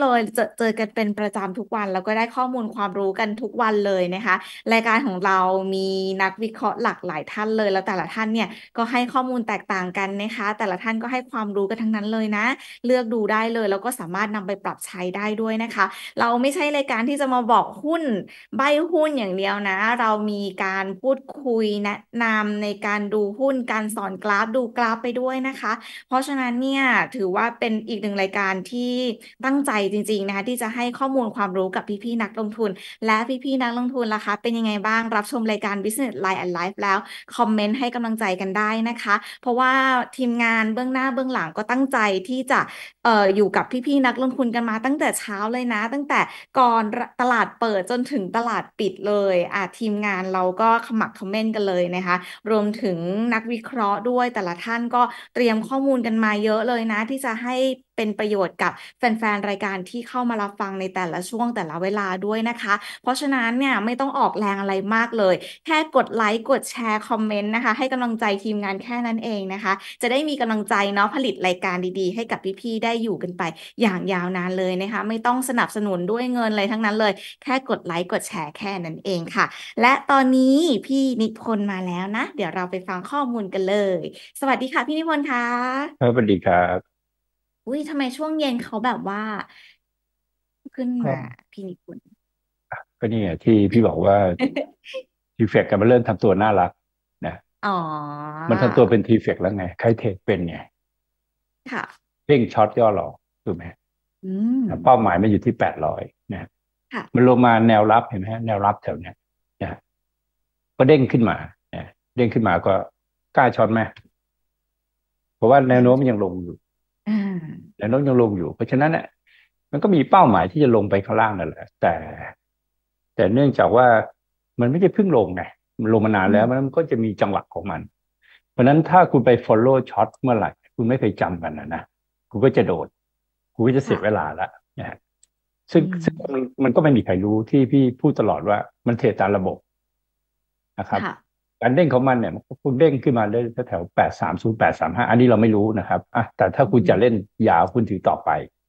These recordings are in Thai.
เลยเจอกันเป็นประจำทุกวันแล้วก็ได้ข้อมูลความรู้กันทุกวันเลยนะคะรายการของเรามีนักวิเคราะห์หลากหลายท่านเลยแล้วแต่ละท่านเนี่ยก็ให้ข้อมูลแตกต่างกันนะคะแต่ละท่านก็ให้ความรู้กันทั้งนั้นเลยนะเลือกดูได้เลยแล้วก็สามารถนำไปปรับใช้ได้ด้วยนะคะเราไม่ใช่รายการที่จะมาบอกหุ้นใบ้หุ้นอย่างเดียวนะเรามีการพูดคุยแนะนำในการดูหุ้นการสอนกราฟดูกราฟไปด้วยนะคะ เพราะฉะนั้นเนี่ยถือว่าเป็นอีกหนึ่งรายการที่ตั้งใจจริงๆนะคะที่จะให้ข้อมูลความรู้กับพี่ๆนักลงทุนและพี่ๆนักลงทุนล่ะคะเป็นยังไงบ้างรับชมรายการ Business Line and Life แล้วคอมเมนต์ให้กำลังใจกันได้นะคะเพราะว่าทีมงานเบื้องหน้าเบื้องหลังก็ตั้งใจที่จะอยู่กับพี่ๆนักลงทุนกันมาตั้งแต่เช้าเลยนะตั้งแต่ก่อนตลาดเปิดจนถึงตลาดปิดเลยทีมงานเราก็ขมักเขม้นกันเลยนะคะรวมถึงนักวิเคราะห์ด้วยแต่ละท่านก็เตรียมข้อมูลกันมาเยอะเลยนะที่จะให้เป็นประโยชน์กับแฟนๆรายการที่เข้ามารับฟังในแต่ละช่วงแต่ละเวลาด้วยนะคะเพราะฉะนั้นเนี่ยไม่ต้องออกแรงอะไรมากเลยแค่กดไลค์กดแชร์คอมเมนต์นะคะให้กำลังใจทีมงานแค่นั้นเองนะคะจะได้มีกำลังใจเนาะผลิตรายการดีๆให้กับพี่ๆได้อยู่กันไปอย่างยาวนานเลยนะคะไม่ต้องสนับสนุนด้วยเงินอะไรทั้งนั้นเลยแค่กดไลค์กดแชร์แค่นั้นเองค่ะและตอนนี้พี่นิพนธ์มาแล้วนะเดี๋ยวเราไปฟังข้อมูลกันเลยสวัสดีค่ะพี่นิพนธ์ค่ะครับสวัสดีครับอุ้ยทำไมช่วงเย็นเขาแบบว่าขึ้นก็มาพี่นิพนธ์ก็นี่ไงที่พี่บอกว่า ทีเฟกกันมันเริ่มทำตัวน่ารักนะอ๋อมันทำตัวเป็นทีเฟกแล้วไงใครเทรดเป็นไงค่ะเร่งช็อตย่อหลอกถูกไหมอืมเป้าหมายมันอยู่ที่800นะมันค่ะลงมาแนวรับเห็นไหมฮะแนวรับแถวเนี้ยนะก็เด้งขึ้นมานะเด้งขึ้นมาก็กล้าช็อตไหมเพราะว่าแนวโน้มมันยังลงอยู่อ่าแนวโน้มยังลงอยู่เพราะฉะนั้นเนี่ยมันก็มีเป้าหมายที่จะลงไปข้างล่างนั่นแหละแต่เนื่องจากว่ามันไม่ได้เพิ่งลงไงมันลงมานานแล้วอืมมันก็จะมีจังหวะของมัน เพราะฉะนั้นถ้าคุณไป follow shot เมื่อไหร่คุณไม่เคยจำกันนะคุณก็จะโดดคุณก็จะเสียเวค่ะลาละนะฮะอืซึ่งมมันก็ไม่มีใครรู้ที่พี่พูดตลอดว่ามันเทรดตามระบบนะครับค่ะการเด้งของมันเนี่ยคุณเด้งขึ้นมาได้แถว830 835อันนี้เราไม่รู้นะครับแต่ถ้าอืคุณจะเล่นมยาวคุณถือต่อไป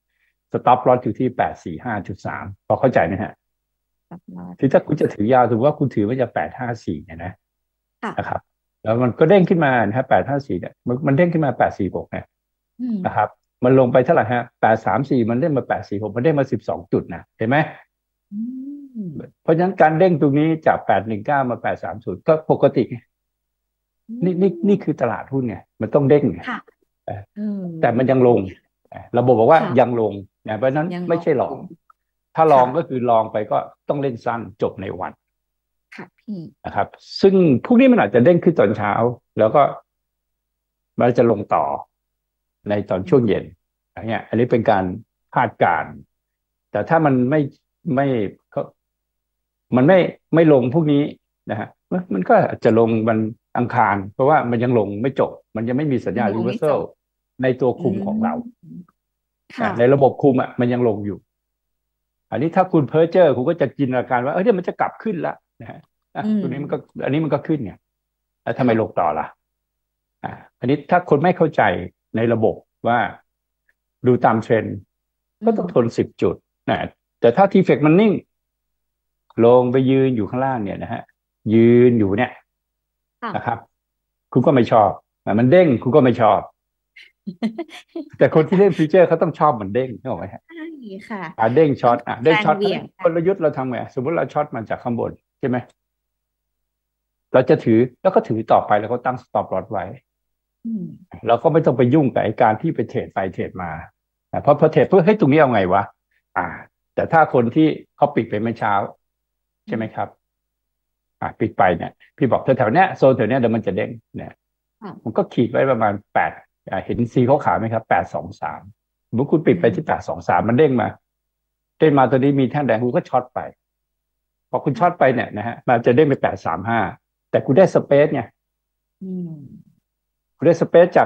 stop loss อยู่ที่845.3พอเข้าใจไหมฮะแบบว่าคือถ้าคุณจะถือยาวถือว่าคุณถือว่าจะ854เนี่ยนะ นะคค่ะรับแล้วมันก็เด้งขึ้นมานะฮะ854เนี่ยมันเด้งขึ้นมา846เนี่ยอืมนะครับมันลงไปเท่าไหร่ฮะ834มันเด้งมา846มันเด้งมา12 จุดนะเห็นไหมอืมเพราะฉะนั้นการเด้งตรงนี้จาก819มา830ก็ปกติอืนี่คือตลาดหุ้นไงมันต้องเด้งไงค่ะเอออืมแต่มันยังลงระบบบอกว่ายังค่ะลงนะเพราะฉะนั้นยังลองไม่ใช่ลองถ้าลองก็ค่ะคือลองไปก็ต้องเล่นสั้นจบในวันค่ะพี่นะครับซึ่งพวกนี้มันอาจจะเด้งขึ้นตอนเช้าแล้วก็มันจะลงต่อในตอนอืมช่วงเย็นอย่างเงี้ยอันนี้เป็นการคาดการณ์แต่ถ้ามันไม่ก็มันไม่ลงพวกนี้นะฮะมันก็อาจจะลงวันอังคารเพราะว่ามันยังลงไม่จบมันยังไม่มีสัญญาณยังลงไม่จ reversal บในตัวอืคุมของเรามค่ะในระบบคุมอ่ะมันยังลงอยู่อันนี้ถ้าคุณเพ้อเจ้อคุณก็จะจินตนาการว่าเดี๋ยวมันจะกลับขึ้นละนะฮะอืมตัวนี้มันก็อันนี้มันก็ขึ้นไงแล้วทำไมลงค่ะต่อล่ะ อันนี้ถ้าคนไม่เข้าใจในระบบว่าดูตามเทรนด์อืมก็ต้องทน10 จุดนะแต่ถ้าทีเฟกมันนิ่งลงไปยืนอยู่ข้างล่างเนี่ยนะฮะยืนอยู่เนี่ยนะครับค่ะคุณก็ไม่ชอบมันเด้งคุณก็ไม่ชอบแต่คนที่เล่นฟิวเจอร์เขาต้องชอบมันเด้งนึกออกไหมฮะใช่ค่ะเด้งช็อตต้องการเด้งช็อตแรงเหวี่ยงกลยุทธ์เราทำไงสมมติเราช็อตมันจากข้างบนใช่ไหมเราจะถือแล้วก็ถือต่อไปแล้วก็ตั้งสต็อปลอสไว้อืมเราก็ไม่ต้องไปยุ่งกับไอ้การที่ไปเทรดไปเทรดมาเพราะพอเทรดเพื่อให้ตรงนี้เอาไงวะอ่าแต่ถ้าคนที่เขาปิดไปเมื่อเช้าอืมใช่ไหมครับปิดไปเนี่ยพี่บอกแถวๆเนี้ยโซนแถวเนี้ยเดี๋ยวมันจะเด้งเนี่ยมันค่ะก็ขีดไว้ประมาณ8เห็นสีขาวๆไหมครับ823สมมติคุณปิอืดไปที่ม 823มันเด้งมาตัวนี้มีแท่งแดงคุณก็ช็อตไปพอคุณช็อตค่ะไปเนี่ยนะฮะมันจะเด้งไป835แต่คุณได้สเปซไงอืมคุณได้สเปซจาก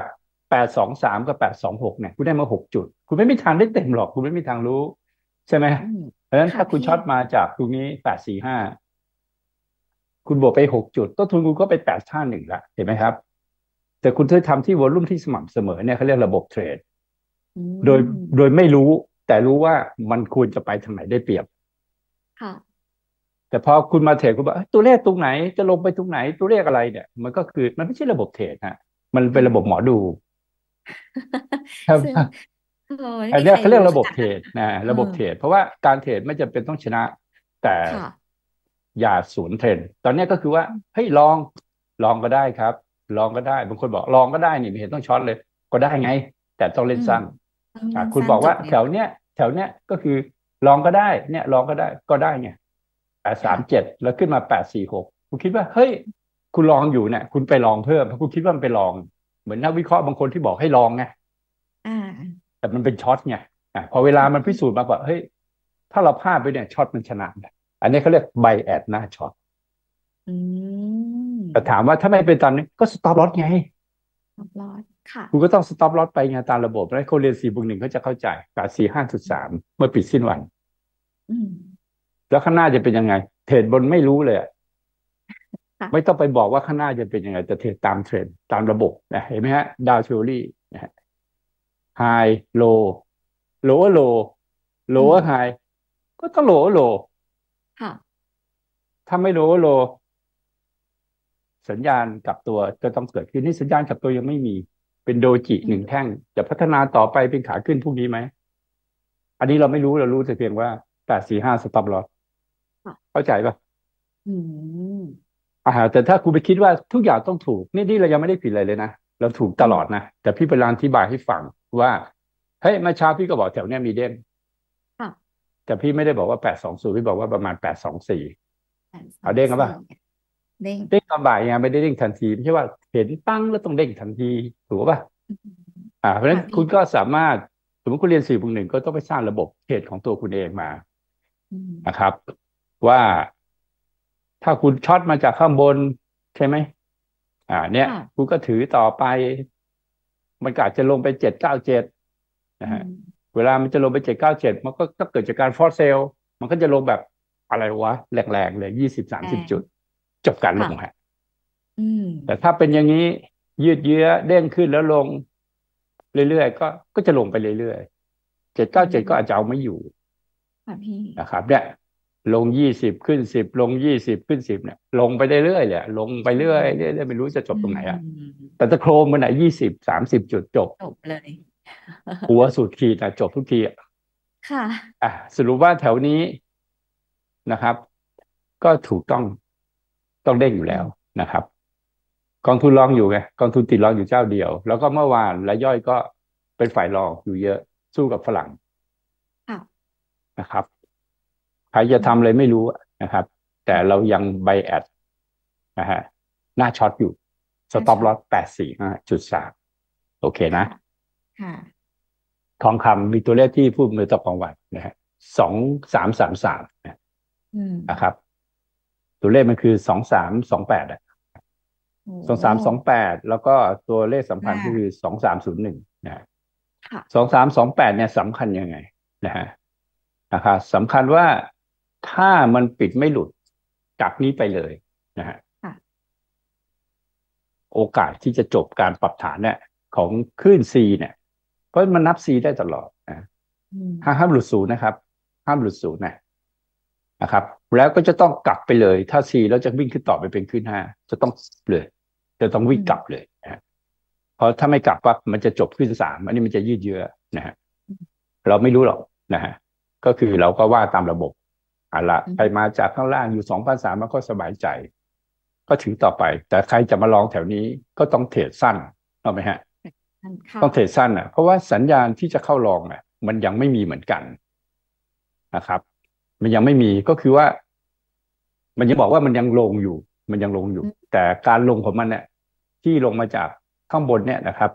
823กับ826เนี่ยคุณได้มา6 จุดคุณไม่มีทางได้เต็มหรอกคุณไม่มีทางรู้ใช่ไหมอืมเพราะฉะนั้นค่ะพี่ถ้าคุณช็อตมาจากตรงนี้845คุณบวกไป6 จุดต้นทุนคุณก็ไป851ละเห็นไหมครับแต่คุณถ้าทำที่วอลุ่มที่สม่ำเสมอเนี่ยเขาเรียกระบบเทรดอืโดยมไม่รู้แต่รู้ว่ามันควรจะไปทางไหนได้เปรียบค่ะแต่พอคุณมาเทรดคุณบอกตัวเลขตรงไหนจะลงไปตรงไหนตัวเลขอะไรเนี่ยมันก็คือมันไม่ใช่ระบบเทรดฮะมันเป็นระบบหมอดูครัซึ่งบไม่อันมีใครรู้เนี้ยเขาเรียกระขนาดนั้นบบเทรดนะเออระบบเทรดเพราะว่าการเทรดไม่จำเป็นต้องชนะแต่ค่ะอย่าสวนเทรนด์ตอนเนี้ยก็คือว่าเฮ้ยลองก็ได้ครับลองก็ได้บางคนบอกลองก็ได้นี่ไม่เห็นต้องช็อตเลยก็ได้ไงแต่ต้องเล่อืมนสั้นต้องเล่นคุณบอกว่าสั้นจบเร็วแถวเนี้ยก็คือลองก็ได้เนี่ยลองก็ได้ไง837 ค่ะแล้วขึ้นมา846คุณคิดว่าเฮ้ยคุณลองอยู่เนี่ยคุณไปลองเพิ่มเพราะคุณคิดว่ามันไปลองเหมือนนักวิเคราะห์บางคนที่บอกให้ลองไงอ่าแต่มันเป็นช็อตไงพอเวลามันพิสูจน์มาว่าเฮ้ยถ้าเราพลาดไปเนี่ยช็อตมันชนะอันนี้เขาเรียกไบแอดหน้าช็อตอืแต่ถามมว่าถ้าไม่เป็นตามนี้ก็สต็อปลอสไงรอดค่ะคุณก็ต้องสต็อปลอสไปไงตามระบบแล้วคนเรียน4+1เขาจะเข้าใจ845.3เมื่อปิดสิ้นวันอืมแล้วข้างหน้าจะเป็นยังไงเทรดบนไม่รู้เลยไม่ค่ะต้องไปบอกว่าข้างหน้าจะเป็นยังไงแต่เทรดตามเทรนด์ตามระบบนะเห็นไหมฮะดาวเทอรี่นะฮะไฮโลโลว์โลโลอืมว์ไฮก็ต้องโลว์โลค่ะถ้าไม่โลว์โล สัญญาณกลับตัวจะต้องเกิดขึ้นนี่สัญญาณกลับตัวยังไม่มีเป็นโดจิอืมหนึ่งแท่งจะพัฒนาต่อไปเป็นขาขึ้นพรุ่งนี้ไหมอันนี้เราไม่รู้เรารู้แต่เพียงว่า845สต็อปลอสค่ะเข้าใจปะอืมแต่ถ้าคุณไปคิดว่าทุกอย่างต้องถูกนี่เรายังไม่ได้ผิดอะไรเลยนะเราถูกตอืมลอดนะแต่พี่พยายามอธิบายให้ฟังว่าเฮ้ยเมื่อเช้าพี่ก็บอกแถวเนี้ยมีเด้งค่ะแต่พี่ไม่ได้บอกว่า820พี่บอกว่าประมาณ824 แปดสอเอางสี่เด้งกันปะเด้งเด้งตอนบ่ายไงไม่ได้เด้งทันทีไม่ใช่ว่าเห็นปั้งแล้วต้องเด้งทันทีถูกปะอืมเพราะฉะนั้นคุค่ะพี่ณก็สามารถสมมติคุณเรียน4+1ก็ต้องไปสร้างระบบเทรดของตัวคุณเองมาอืมนะครับว่าถ้าคุณช็อตมาจากข้างบนใช่ไหมเนี่ยค่ะคุณก็ถือต่อไปมันก็อาจจะลงไป797นะฮะอืมเวลามันจะลงไป797มันก็เกิดจากการฟอร์เซลมันก็จะลงแบบอะไรวะแรงๆเลย20-30จุดแรงจบการลค่ะงฮะอืมแต่ถ้าเป็นอย่างนี้ยืดเยื้อเด้งขึ้นแล้วลงเรื่อยๆก็จะลงไปเรื่อยๆอื 797ก็อาจจะมเอาไม่อยู่ค่ะพี่นะครับเนี่ยลง20ขึ้น10ลง20ขึ้น10เนี่ยลงไปเรื่อยๆเลยลงไปอืเรื่อยเรื่อยๆมไม่รู้จะจอืบตรงไหนอ่ะมแต่ถ้าโครมมันไหน20-30จุดจบจบเลยหัวสุดขีดนะจบทุกทีค่ะสรุปว่าแถวนี้นะครับก็ถูกต้องเด้งอยู่แล้วอืมนะครับกองทุนรองอยู่ไงกองทุนติดรองอยู่เจ้าเดียวแล้วก็เมื่อวานรายย่อยก็เป็นฝ่ายรองอยู่เยอะสู้กับฝรั่งค่ะนะครับ ใครจะอืมทำอะไรไม่รู้นะครับแต่เรายังไบแอดนะฮะหน้าช็อตอยู่สต็อปน่าช็อตลอส845.3โอเคนะค่ะค่ะทองคำมีตัวเลขที่พูดเมื่อตอนกลางวันนะฮะ2333 อืมนะครับตัวเลขมันคือ2328 โอ้ 2328แล้วก็ตัวเลขสำคัญมากก็คือ2301นะค่ะ 2328เนี่ยสำคัญยังไงนะฮะนะครับสำคัญว่าถ้ามันปิดไม่หลุดจากนี้ไปเลยนะฮะค่ะโอกาสที่จะจบการปรับฐานเนี่ยของคลื่น C เนี่ยเพราะมันนับ C ได้ตลอดนะอืมห้ามหลุดศูนย์นะครับห้ามหลุดศูนย์นะครับแล้วก็จะต้องกลับไปเลยถ้า C แล้วจะวิ่งขึ้นต่อไปเป็นคลื่น5จะต้องเลยจะต้องอืวิ่งกลับมเลยนะเพราะถ้าไม่กลับปั๊บมันจะจบคลื่น3อันนี้มันจะยืดเยื้อนะฮะเราไม่รู้หรอกนะฮะก็คือเราก็ว่าตามระบบอะละอืมใครมาจากข้างล่างอยู่2,300มันก็สบายใจก็ถือต่อไปแต่ใครจะมาลองแถวนี้ก็ต้องเทรดสั้นเอาไหมฮะค่ะต้องเทรดสั้นเพราะว่าสัญญาณที่จะเข้าลองมันยังไม่มีเหมือนกันนะครับมันยังไม่มีก็คือว่ามันยังบอกว่ามันยังลงอยู่มันยังลงอยู่อืมแต่การลงของมันเนี่ยที่ลงมาจากข้างบนเนี่ยนะครับ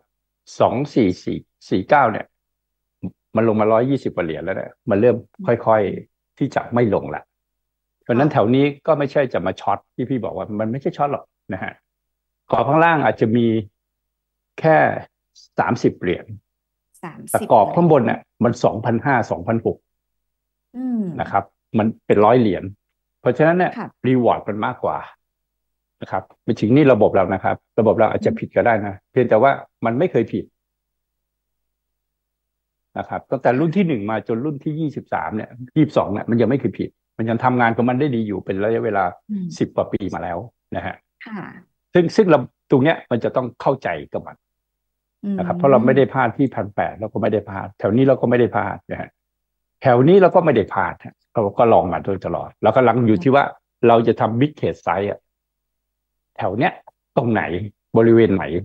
2449เนี่ยมันลงมา120 กว่าเหรียญแล้วเนี่ยมันเริ่มค่อยๆที่จะไม่ลงละเพราะฉะค่ะนั้นแถวนี้ก็ไม่ใช่จะมาช็อตที่พี่บอกว่ามันไม่ใช่ช็อตหรอกนะฮะกรอบข้างล่างอาจจะมีแค่30 เหรียญสามแต่สิบกรอบเลยข้างบนเนี่ยมัน2,5002,600 อืมนะครับมันเป็น100 เหรียญเพราะฉะนั้นเนี่ยค่ะรีวอร์ดมันมากกว่านะครับไม่ถึงนี่ระบบเรานะครับระบบเราอาจอืมจะผิดก็ได้นะเพียงแต่ว่ามันไม่เคยผิดนะครับตั้งแต่รุ่นที่1มาจนรุ่นที่23เนี่ย22เนี่ยมันยังไม่เคยผิดมันยังทำงานของมันได้ดีอยู่เป็นระยะเวลา10กว่าปีมาแล้วนะฮะค่ะซึ่งเราตรงเนี้ยมันจะต้องเข้าใจกับมันนะครับเพราะเราไม่ได้พลาดที่1,800เราก็ไม่ได้พลาดแถวนี้เราก็ไม่ได้พลาดนะฮะแถวนี้เราก็ไม่ได้พลาดเราก็ลองมาโดยตลอดแล้วก็ลังอยู่ที่ว่าเราจะทำมิดเคสไซส์แถวเนี้ยตรงไหนบริเวณไหน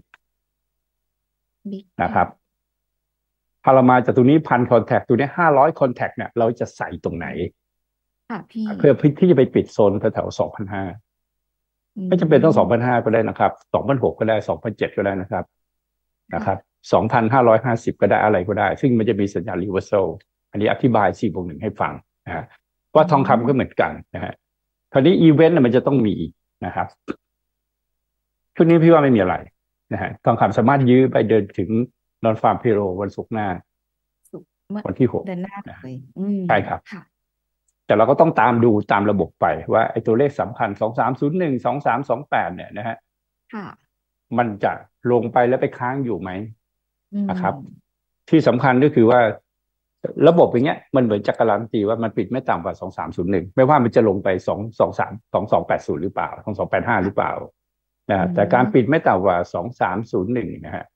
นะครับถ้าเรามาจากตรงนี้1,000 คอนแทคตัวนี้500 คอนแทคเนี่ยเราจะใส่ตรงไหนค่ะพี่เพื่อที่จะไปปิดโซนแถว2,500ไม่จำเป็นต้อง2,500ก็ได้นะครับ2,600ก็ได้2,700ก็ได้นะครับ2,550ก็ได้อะไรก็ได้ซึ่งมันจะมีสัญญาณรีเวอร์ซลอันนี้อธิบาย4+1ให้ฟังนะฮะว่าทองคำก็เหมือนกันนะฮะคราวนี้อีเวนต์มันจะต้องมีนะครับช่วงนี้พี่ว่าไม่มีอะไรนะฮะทองคำสามารถยื้อไปเดินถึงนอนฟาร์มพิโรวันศุกร์หน้าวันที่6 เดือนหน้าเลยใช่ครับค่ะแต่เราก็ต้องตามดูตามระบบไปว่าไอ้ตัวเลขสำคัญ23012328เนี่ยนะฮะมันจะลงไปแล้วไปค้างอยู่ไหมนะครับที่สำคัญก็คือว่าระบบอย่างเงี้ยมันเหมือนจะการันตีว่ามันปิดไม่ต่ำกว่า2301ไม่ว่ามันจะลงไป2232280หรือเปล่า2285หรือเปล่านะแต่การปิดไม่ต่ำกว่า2301นะฮะ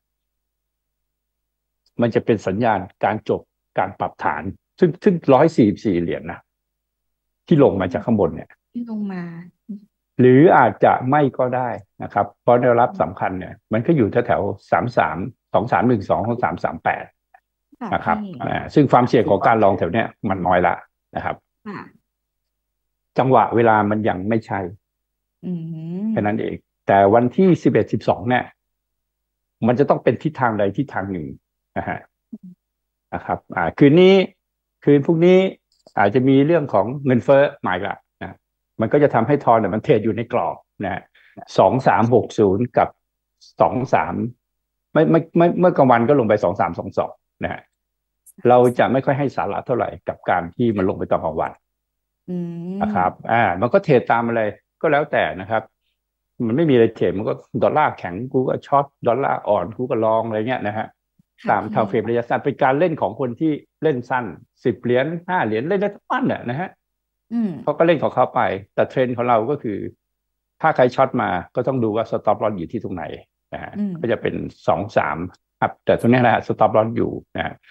มันจะเป็นสัญญาณการจบการปรับฐานซึ่ง144 เหรียญนะที่ลงมาจากข้างบนเนี่ยที่ลงมาหรืออาจจะไม่ก็ได้นะครับเพราะแนวรับสำคัญเนี่ยมันก็อยู่แถว232312 2338นะครับซึ่งความเสี่ยงของการลองแถวเนี้ยมันน้อยละนะครับจังหวะเวลามันยังไม่ใช่แค่นั้นเองแต่วันที่11 12เนี่ยมันจะต้องเป็นทิศทางใดทิศทางหนึ่งนะครับคืนพวกนี้อาจจะมีเรื่องของเงินเฟ้อมาอีกละนะมันก็จะทำให้ทอนเนี่ยมันเทรดอยู่ในกรอบนะ2360กับ23ไม่เมื่อกลางวันก็ลงไป2322นะฮะเราจะไม่ค่อยให้สาระเท่าไหร่กับการที่มันลงไปตอนกลางวันนะครับมันก็เทรดตามอะไรก็แล้วแต่นะครับมันไม่มีอะไรเทรดมันก็ดอลลาร์แข็งกูก็ช็อตดอลลาร์อ่อนกูก็ลองอะไรเงี้ยนะฮะตามทางเฟรมระยะสั้นเป็นการเล่นของคนที่เล่นสั้น10 เหรียญ5 เหรียญเล่นได้ทุกวันเนี่ยนะฮะเขาก็เล่นของเขาไปแต่เทรนด์ของเราก็คือถ้าใครช็อตมาก็ต้องดูว่าสต็อปลอสอยู่ที่ตรงไหนนะฮะก็จะเป็น23ครับแต่ตรงนี้นะฮะสต็อปลอสอยู่นะฮะ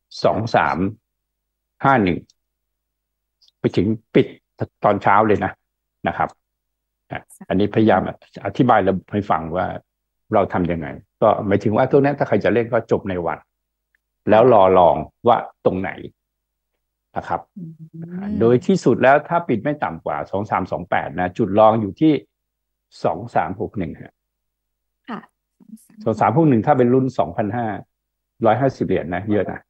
2351ไปถึงปิดตอนเช้าเลยนะครับอันนี้พยายามอธิบายระบบให้ฟังว่าเราทำยังไงก็หมายถึงว่าตัวนี้ถ้าใครจะเล่นก็จบในวันแล้วรอลองว่าตรงไหนนะครับโดยที่สุดแล้วถ้าปิดไม่ต่ำกว่า2328นะจุดลองอยู่ที่2361ค่ะ2361ถ้าเป็นรุ่น2,550 เหรียญนะเยอะนะ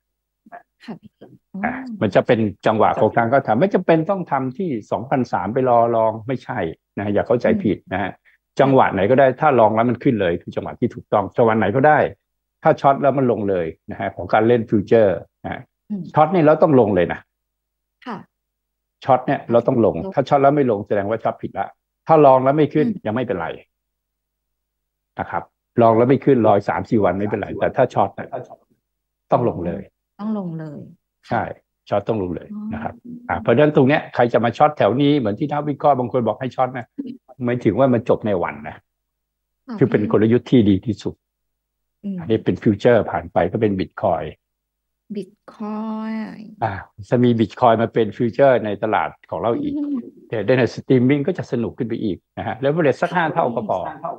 มันจะเป็นจังหวะของการก็ทำไม่จำเป็นต้องทำที่2,300ไปรอลองไม่ใช่นะอย่าเข้าใจผิดนะฮะจังหวะไหนก็ได้ถ้าลองแล้วมันขึ้นเลยคือจังหวะที่ถูกต้องจังหวะไหนก็ได้ถ้าช็อตแล้วมันลงเลยนะฮะของการเล่นฟิวเจอร์นะช็อตนี่เราต้องลงเลยนะช็อตเนี่ยเราต้องลงถ้าช็อตแล้วไม่ลงแสดงว่าช็อตผิดละถ้าลองแล้วไม่ขึ้นยังไม่เป็นไรนะครับลองแล้วไม่ขึ้นรอ3-4 วันไม่เป็นไรแต่ถ้าช็อตต้องลงเลยใช่ช็อตต้องลงเลยนะครับเพราะฉะนั้นตรงเนี้ยใครจะมาช็อตแถวนี้เหมือนที่นักวิเคราะห์บางคนบอกให้ช็อตนะไม่ถึงว่ามันจบในวันนะคือเป็นกลยุทธ์ที่ดีที่สุดอันนี้เป็นฟิวเจอร์ผ่านไปก็เป็นบิตคอยจะมีบิตคอยมาเป็นฟิวเจอร์ในตลาดของเราอีกแต่ในสตรีมมิ่งก็จะสนุกขึ้นไปอีกนะฮะแล้วเวลาสัก5 เท่าก็พอ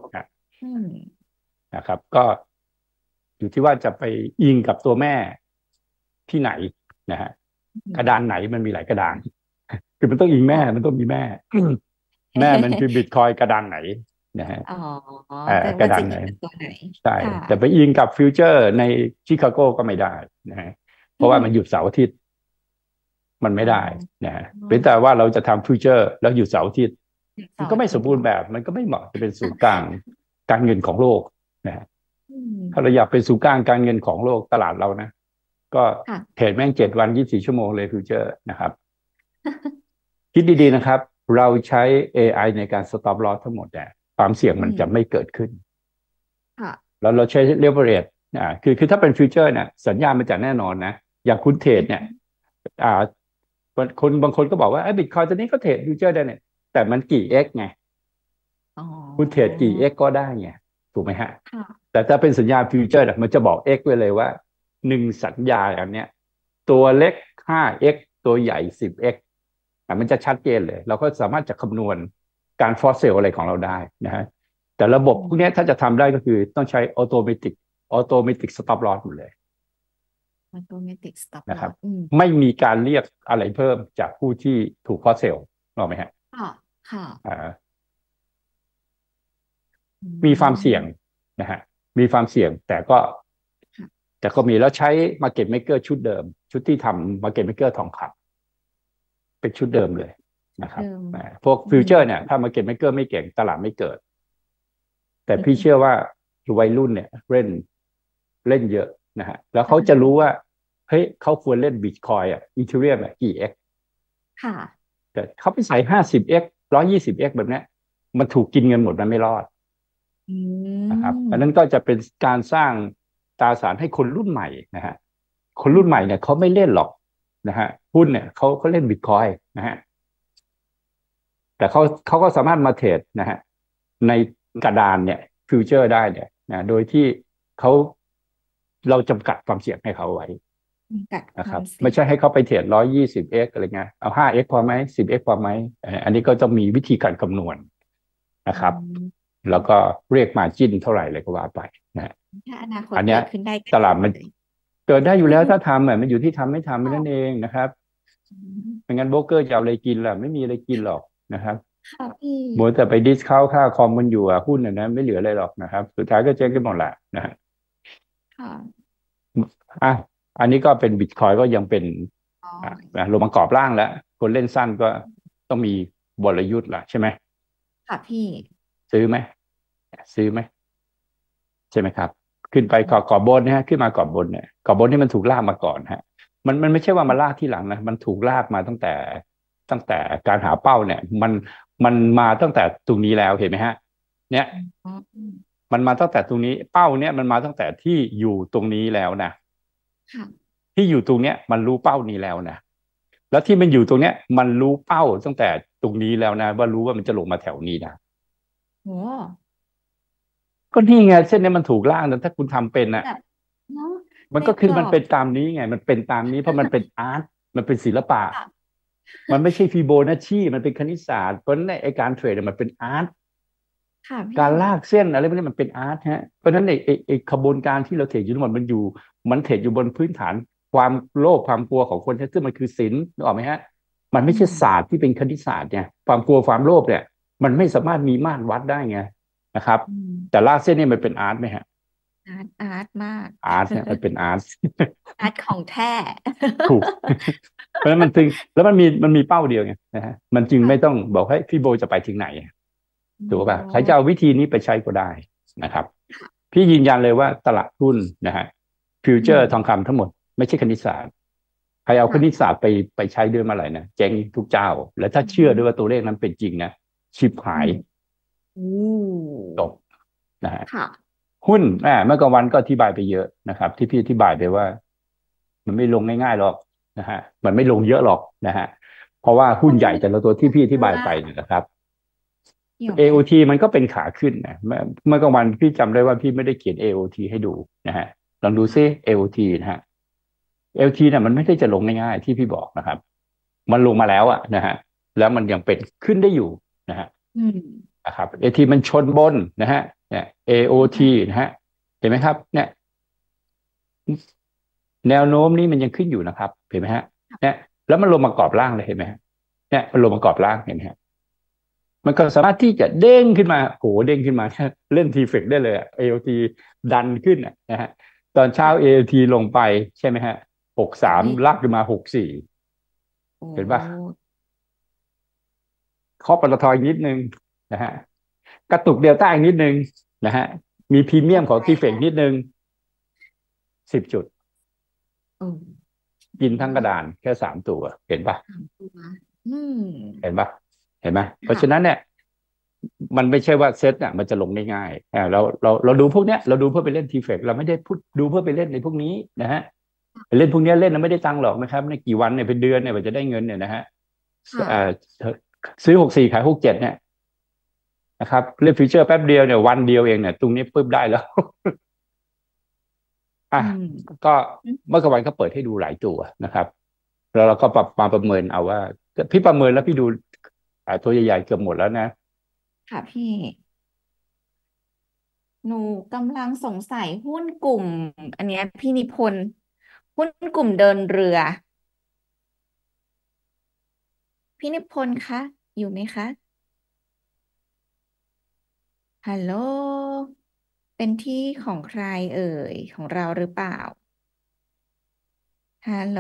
นะครับก็อยู่ที่ว่าจะไปอิงกับตัวแม่ที่ไหนนะฮะกระดานไหนมันมีหลายกระดานคือมันต้องอิงแม่มันต้องมีแม่แม่มันคือบิตคอยกระดานไหนนะฮะกระดานไหนใช่แต่ไปอิงกับฟิวเจอร์ในชิคาโกก็ไม่ได้นะฮะเพราะว่ามันหยุดเสาร์อาทิตย์มันไม่ได้นะฮะเป็นแต่ว่าเราจะทำฟิวเจอร์แล้วหยุดเสาร์อาทิตย์มันก็ไม่สมบูรณ์แบบมันก็ไม่เหมาะจะเป็นศูนย์กลางการเงินของโลกนะฮะถ้าเราอยากเป็นศูนย์กลางการเงินของโลกตลาดเรานะก็เทรดแม่ง7 วัน 24 ชั่วโมงเลยฟิวเจอร์นะครับคิดดีๆนะครับเราใช้ AI ในการ stop loss ทั้งหมดเนี่ยความเสี่ยงมันจะไม่เกิดขึ้นแล้วเราใช้ leverage คือถ้าเป็นฟิวเจอร์เนี่ยสัญญาณมันจะแน่นอนนะอย่างคุณเทรดเนี่ยอ่าคนบางคนก็บอกว่าบิตคอยตัวนี้เขาเทรดฟิวเจอร์ได้เนี่ยแต่มันกี่ x ไงอ๋อคุณเทรดกี่ x ก็ได้ไงถูกไหมฮะค่ะแต่ถ้าเป็นสัญญาฟิวเจอร์มันจะบอก x ไว้เลยว่าหนึ่งสัญญาอันเนี้ยตัวเล็ก 5x ตัวใหญ่ 10x มันจะชัดเจนเลยเราก็สามารถจะคำนวณการฟอสเซลอะไรของเราได้นะฮะแต่ระบบพวกนี้ถ้าจะทำได้ก็คือต้องใช้ออโตเมติกสต็อปลอสหมดเลยออโตเมติกสต็อปนะครับลอสไม่มีการเรียกอะไรเพิ่มจากผู้ที่ถูกฟอสเซลหรอกไหมฮะค่ะค่ะอ่าอืมีความเสี่ยงมนะฮะมีความเสี่ยงค่ะแต่ก็มีแล้วใช้ Market Maker ชุดเดิมชุดที่ทำ Market Maker ทองคำเป็นชุดเดิมเลยนะครับเดิมพวกอืฟิวเจอร์เนี่ยมถ้า Market Maker ไม่เก่งตลาดไม่เกิดแต่อืพี่เชื่อมว่าวัยรุ่นเนี่ยเล่นเยอะนะฮะแล้วเขาจะใช่รู้ว่าเฮ้ยเขาควรเล่นบิตคอยอีเทเรียมกี่ x ค่ะแต่เขาไปใส่ 50x 120x แบบนี้มันถูกกินเงินหมดมันไม่รอดอืนะครับอันนั้นมก็จะเป็นการสร้างตราสารให้คนรุ่นใหม่นะฮะคนรุ่นใหม่เนี่ยเขาไม่เล่นหรอกนะฮะหุ้นเนี่ยเขาเล่นบิตคอยนะฮะแต่เขาก็สามารถมาเทรดนะฮะในกระดานเนี่ยฟิวเจอร์ได้เนี่ยนะโดยที่เขาเราจำกัดความเสี่ยงให้เขาไว้จำกัดคนะครับวามเสี่ยงไม่ใช่ให้เขาไปเทรด120xอะไรเงี้ยเอา5x พอไหม10x พอไหมอันนี้ก็จะมีวิธีการคำนวณนะอืครับมแล้วก็เรียกมาจิ้นเท่าไหร่เลยก็ว่าไปนะฮะถ้าอนาคตอันเนี้ยเกิดขึ้นได้ก็ตลาดมันดีเลยเกิดได้อยู่แล้วถ้าทำมันอยู่ที่ทำไม่ทำนั่นเอค่ะงนะครับอืมไม่งั้นโบรกเกอร์จะเอาอะไรกินล่ะไม่มีอะไรกินหรอกนะครับค่ะพี่มัวแต่ไปดิสเคาค่าคอมมันอยู่หุ้นนะไม่เหลืออะไรหรอกนะครับสุดท้ายก็เจ๊งกันหมดแหละนะฮะค่ะอ่ะอันนี้ก็เป็นบิตคอยก็ยังเป็นอ๋อลงมากรอบล่างแล้วคนเล่นสั้นก็ต้องมีบลยุทธ์ละใช่ไหมค่ะพี่ซื้อไหมซื้อไหม ใช่ไหมครับขึ้นไปกรอบบนนะฮะขึ้นมากรอบบนเนี่ยกรอบบนที่มันถูกลากมาก่อนฮะมันไม่ใช่ว่ามาลากที่หลังนะมันถูกลากมาตั้งแต่การหาเป้าเนี่ยมันมาตั้งแต่ตรงนี้แล้วเห็นไหมฮะเนี่ยอ๋อมันมาตั้งแต่ตรงนี้เป้าเนี่ยมันมาตั้งแต่ที่อยู่ตรงนี้แล้วนะค่ะที่อยู่ตรงเนี้ยมันรู้เป้านี้แล้วนะแล้วที่มันอยู่ตรงเนี้ยมันรู้เป้าตั้งแต่ตรงนี้แล้วนะว่ารู้ว่ามันจะลงมาแถวนี้นะโหก็นี่ไงเส้นนี้มันถูกล่างนะถ้าคุณทำเป็นอ่ะแบบเนาะมันในก็คือมันกรอบเป็นตามนี้ไงมันเป็นตามนี้เพราะมันเป็นอาร์ตมันเป็นศิลปะค่ะมันไม่ใช่ฟีโบนัชชีมันเป็นคณิตศาสตร์เพราะฉะนั้นไอการเทรดมันเป็นอาร์ตค่ะพี่การลากเส้นอะไรพวกนี้มันเป็นอาร์ตฮะเพราะฉะนั้นไอขบวนการที่เราเทรดอยู่ทั้งหมดมันเทรดอยู่บนพื้นฐานความโลภความกลัวของคนซึ่งมันคือศิลป์นึกออกไหมฮะมันไม่อืมใช่ศาสตร์ที่เป็นคณิตศาสตร์เนี่ยความกลัวความโลภเนี่ยมันไม่สามารถมีมาตรวัดได้ไงนะครับอืมแต่ลากเส้นนี่มันเป็นอาร์ตไหมฮะอาร์ตมากอาร์ตเนี่ยมันเป็นอาร์ตอาร์ตของแท้ถูก เพราะฉะนั้นมันถึงแล้วมันมีเป้าเดียวไงนะฮะมันจึงไม่ต้อค่ะงบอกให้พี่โบจะไปถึงไหนอ๋ถูกป่ะใครจะอเอาวิธีนี้ไปใช้ก็ได้นะครับพี่ยืนยันเลยว่าตลาดหุ้นนะฮะฟิวอืเจอร์ทองมคำทั้งหมดไม่ใช่คณิตศาสตร์ใครเอาคณิตค่ะศาสตร์ไปใช้ด้วยเมื่อไหร่นะเจ๊งทุกเจ้าและถ้าอืเชื่อด้วยว่ามตัวเลขนั้นเป็นจริงนะชิบหายอืมอู้จบนะฮะค่ะหุ้นเมื่อกลางวันก็อธิบายไปเยอะนะครับที่พี่อธิบายไปว่ามันไม่ลงง่ายๆหรอกนะฮะมันไม่ลงเยอะหรอกนะฮะเพราะว่าหุ้นใหญ่คนไม่แต่ละตัวที่พี่อธิเชื่อบายไปเนี่ยนะครับเกี่ยวไหม AOT มันก็เป็นขาขึ้นนะเมื่อกลางวันพี่จำได้ว่าพี่ไม่ได้เขียน AOT ให้ดูนะฮะลองดูซิ AOT นะฮะ AOT เนี่ยมันไม่ได้จะลงง่ายๆที่พี่บอกนะครับมันลงมาแล้วอะนะฮะแล้วมันยังเป็นขึ้นได้อยู่นะฮะอืมนะครับ AOT มันชนบนนะฮะเนี่ย AOT นะฮะเห็นไหมครับเนี่ยแนวโน้มนี้มันยังขึ้นอยู่นะครับเห็นไหมฮะเนี่ยแล้วมันลงมากรอบล่างเลยเห็นไหมฮะเนี่ยมันลงมากรอบล่างเห็นไหมฮะ มันก็สามารถที่จะเด้งขึ้นมาโหเด้งขึ้นมาเล่นทีเฟกได้เลยอะ AOT ดันขึ้นนะฮะตอนเช้าค่ะ AOT ลงไปใช่ไหมฮะ63 ค่ะพี่ลากขึ้นมา64 โอ้เห็นปะเคาะปตทอีกนิดนึงนะฮะกระตุกเดลต้าอีกนิดนึงนะฮะมีพรีเมีตกใจยมของทีเฟกนิดค่ะนึง10 จุดโอ้กินทั้งกระดานแค่3 ตัวเห็นปะสามตัวอืมเห็นปะเห็นไหมเพราะฉะนั้นค่ะเนี่ยมันไม่ใช่ว่าเซตอ่ะมันจะลงได้ง่ายเราดูพวกเนี้ยเราดูเพื่อไปเล่นทีเฟกเราไม่ได้พูดดูเพื่อไปเล่นในพวกนี้นะฮะไปเล่นพวกนี้เล่นนะไม่ได้ตังค์หรอกนะครับในกี่วันเนี่ยเป็นเดือนเนี่ยกว่าจะได้เงินเนี่ยนะฮะค่ะเอ่อซื้อ64ขาย67เนี่ยนะครับเล่นฟิวเจอร์แป๊บเดียวเนี่ยวันเดียวเองเนี่ยตรงนี้ปุ๊บได้แล้วอ่ะอืมก็เมื่อกลางวันก็เปิดให้ดูหลายตัวนะครับแล้วเราก็ปรับมาประเมินเอาว่าพี่ประเมินแล้วพี่ดูตัวใหญ่ๆเกือบหมดแล้วนะค่ะพี่หนูกำลังสงสัยหุ้นกลุ่มอันเนี้ยพี่นิพนธ์หุ้นกลุ่มเดินเรือพี่นิพนธ์คะอยู่ไหมคะฮัลโหลเป็นที่ของใครเอ่ยของเราหรือเปล่าฮัลโหล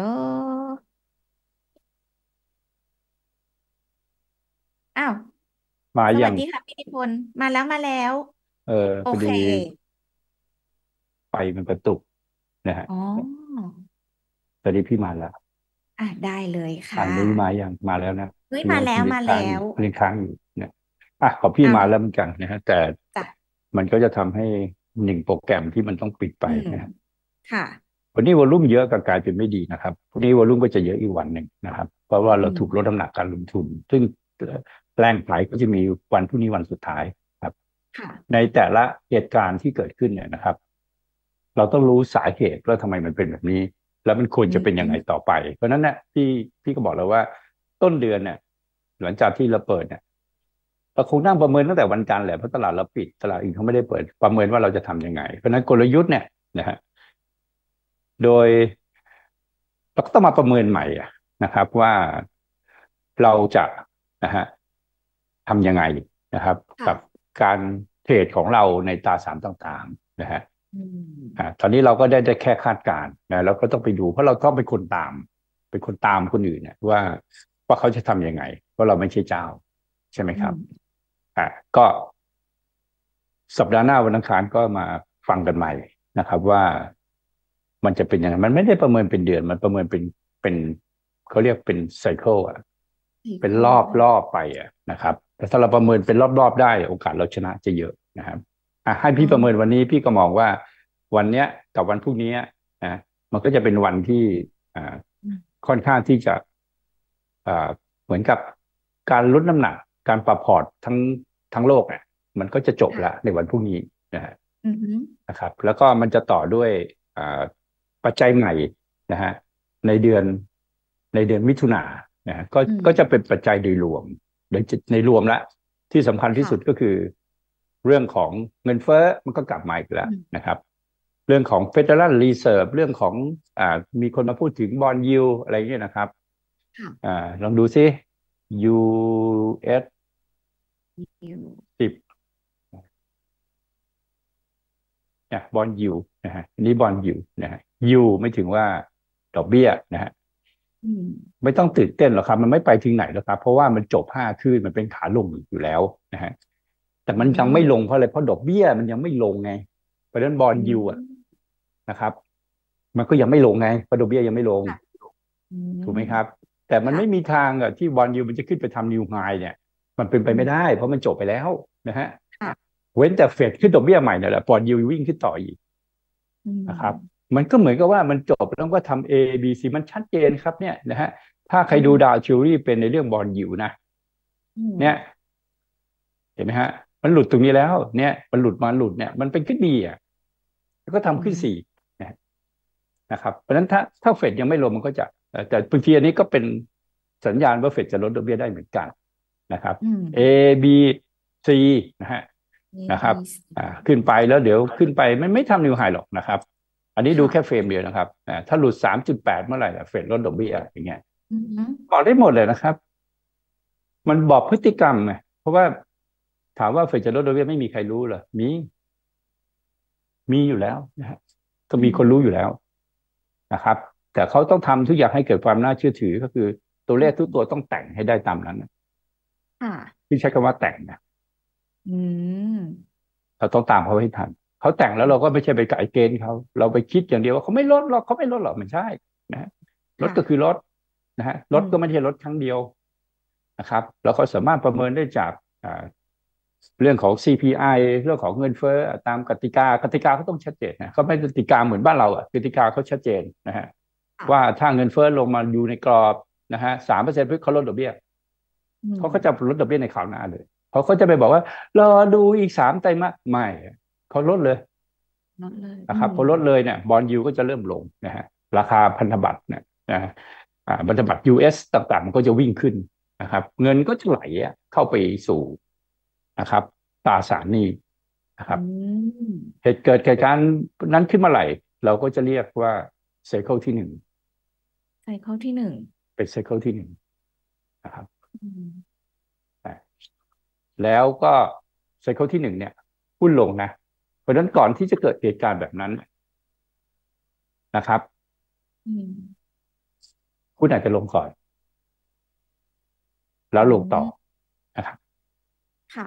อ้าวมาอย่างสวัสดีค่ะพี่นิพนธ์มาแล้วมาแล้วเออโอเคพอดีไฟมันกระตุกนะฮะอ๋อตอนนี้พี่มาแล้วได้เลยค่ะนุ้ยมาอย่างมาแล้วนะเฮ้ยพี่ยังมาแล้วมาแล้วเรียนค้างอยู่เนี่ยของพี่อ้าวมาแล้วเหมือนกันนะฮะแต่จ้ะมันก็จะทำให้หนึ่งโปรแกรมที่มันต้องปิดไปอืมนะฮะค่ะวันนี้วอลุ่มเยอะก็กลายเป็นไม่ดีนะครับพรุ่งนี้วอลุ่มก็จะเยอะอีกวันหนึ่งนะครับเพราะว่าเราอืมถูกลดน้ำหนักการลงทุนซึ่งแรงขายก็จะมีวันพรุ่งนี้วันสุดท้ายครับค่ะในแต่ละเหตุการณ์ที่เกิดขึ้นเนี่ยนะครับเราต้องรู้สาเหตุว่าทำไมมันเป็นแบบนี้แล้วมันควรอืจะเป็นยังไงมต่อไปเพราะฉะนั้นเนี่ยพี่ก็บอกแล้วว่าต้นเดือนเนี่ยหลังจากที่เราเปิดเนี่ยเราคงนั่งประเมินตั้งแต่วันจันทร์แหละเพราะตลาดเราปิดตลาดอื่นเขาไม่ได้เปิดประเมินว่าเราจะทำยังไงเพราะฉะนั้นกลยุทธ์เนี่ยนะฮะ โดยเราก็ต้องมาประเมินใหม่นะครับว่าเราจะนะฮะทำยังไงนะครับกับค่ะการเทรดของเราในตราสารต่างๆนะฮะอืมตอนนี้เราก็ได้แค่คาดการณ์นะเราก็ต้องไปดูเพราะเราต้องเป็นคนตามเป็นคนตามคนอื่นเนี่ยว่าเขาจะทำยังไงเพราะเราไม่ใช่เจ้าใช่ไหมครับอืมก็สัปดาห์หน้าวันอังคารก็มาฟังกันใหม่นะครับว่ามันจะเป็นยังไงมันไม่ได้ประเมินเป็นเดือนมันประเมินเป็นเขาเรียกเป็นไซเคิลเป็นสี่ข้อรอบไปนะครับแต่ถ้าเราประเมินเป็นรอบได้โอกาสเราชนะจะเยอะนะครับให้อ๋อพี่ประเมินวันนี้พี่ก็มองว่าวันเนี้ยกับวันพรุ่งนี้นะมันก็จะเป็นวันที่อ่าอืมค่อนข้างที่จะเหมือนกับการลดน้ำหนักการปรับพอร์ตทั้งโลกมันก็จะจบแล้วค่ะในวันพรุ่งนี้นะฮะอือหือนะครับแล้วก็มันจะต่อด้วยอ่าปัจจัยใหม่นะฮะในเดือนในเดือนมิถุนายนนะฮะอืมก็จะเป็นปัจจัยโดยรวมโดยในรวมละที่สำคัญที่สุดก็ค่ะคือเรื่องของเงินเฟ้อมันก็กลับมาอีกแล้วอืมนะครับเรื่องของ Federal Reserve เรื่องของมีคนมาพูดถึงบอนด์ยิลอะไรเงี้ยนะครับค่ะลองดูซิ US อยู่ 10เนี่ยบอนด์ยิลนะฮะอันนี้บอนด์ยิลนะฮะยิลไม่ถึงว่าดอกเบี้ยนะฮะอืมไม่ต้องตื่นเต้นหรอกครับมันไม่ไปถึงไหนหรอกครับเพราะว่ามันจบ5 คืนมันเป็นขาลงอยู่แล้วนะฮะแต่อืมันยังไม่ลงมเพราะอะไรเพราะดอกเบี้ยมันยังไม่ลงไงเพราะฉะนั้นบอนอืด์ยิลมนะครับมันก็ยังไม่ลงไงเพราะดอกเบี้ยยังไม่ลงค่ะอืถูกไหมมครับแต่มันค่ะไม่มีทางที่บอนด์ยิลมันจะขึ้นไปทำนิวไฮเนี่ยมันเป็นไปไม่ได้อืมเพราะมันจบไปแล้วนะฮะค่ะเว้นแต่เฟดขึ้นดอกเบี้ยใหม่เนี่ยแหละบอนด์ยิลวิ่งขึ้นต่ออีกอืนะครับมมันก็เหมือนกับว่ามันจบแล้วก็ทำ A B C มันชัดเจนครับเนี่ยนะฮะถ้าใครอืมดูดาวทิวรี่เป็นในเรื่องบอลยิวนะอืมเนี่ยเห็นไหมฮะมันหลุดตรงนี้แล้วเนี่ยมันหลุดเนี่ยมันเป็นขึ้นดีแล้วก็อืทำขึ้นสี่มนะครับเพราะฉะนั้นถ้าเฟดยังไม่ลงมันก็จะแต่บางทีอันนี้ก็เป็นสัญญาณว่าเฟดจะลดดอกเบี้ยได้เหมือนกันนะครับอืม A B C นะฮะ A นะค B รับ C ขึ้นไปแล้วเดี๋ยวขึ้นไปไม่ทำนิวไฮหรอกนะครับอันนี้ดูค่ะแค่เฟรมเดียวนะครับถ้าหลุด3.8เมื่อไหร่เฟดลดดอกเบี้ยอย่างเงี้ยอืมบอกได้หมดเลยนะครับมันบอกพฤติกรรมไงเพราะว่าถามว่าเฟดจะลดดอกเบี้ยไม่มีใครรู้เหรอมีอยู่แล้วนะฮะก็อืมมีคนรู้อยู่แล้วนะครับแต่เขาต้องทำทุกอย่างให้เกิดความน่าเชื่อถือก็คือตัวเลขทุกตัวต้องแต่งให้ได้ตามนั้นค่ะที่ใช้คำว่าแต่งนะอืมเราต้องตามเขาให้ทันเขาแต่งแล้วเราก็ไม่ใช่ไปไก่เกณฑ์เขาเราไปคิดอย่างเดียวว่าเขาไม่ลดหรอกเขาไม่ลดหรอกมันใช่นะฮะลดก็คือค่ะลดนะฮะลอืมดก็ไม่ใช่ลดครั้งเดียวนะครับเราก็สามารถประเมินได้จากเรื่องของ CPI เรื่องของเงินเฟ้อตามกติกาเขาต้องชัดเจนนะเขาไม่กติกาเหมือนบ้านเรากติกาเขาชัดเจนนะฮะว่าค่ะถ้าเงินเฟ้อลงมาอยู่ในกรอบนะฮะ3%เขาลดดอกเบี้ยอืมเขาก็จะลดดอกเบี้ยในคราวหน้าเลยเขาก็จะไปบอกว่ารอดูอีก3 ไตรมาสไม่เขาลดเลยลดเลยนะครับพอลดเลยเนี่ยบอนด์ยิลด์ก็จะเริ่มลงนะฮะราคาพันธบัตรเนี่ยนะพันธบัตร US ต่างๆมันก็จะวิ่งขึ้นนะครับเงินก็จะไหลเข้าไปสู่นะครับตราสารหนี้นะคอืรับมเหตุการณ์นั้นขึ้นมาไหร่เราก็จะเรียกว่าไซเคิลที่หนึ่งไซเคิลที่หนึ่งเป็นไซเคิลที่หนึ่งนะครับอืมแล้วก็ไซเคิลที่หนึ่งเนี่ยหุ้นลงนะเพราะฉะนั้นก่อนที่จะเกิดเหตุการณ์แบบนั้นนะครับอืมหุ้นอาจจะลงก่อนแล้อืวลงต่อมนะครับค่ะ